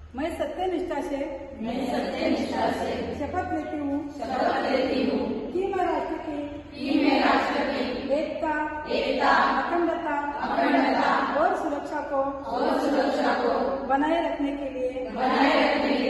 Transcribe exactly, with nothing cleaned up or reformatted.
मैं सत्यनिष्ठा से मैं सत्यनिष्ठा से शपथ लेती हूँ शपथ लेती हूँ कि मैं राष्ट्र की कि मैं राष्ट्र की एकता एकता अखंडता अखंडता और सुरक्षा को और सुरक्षा को बनाए रखने के लिए बनाए रखने के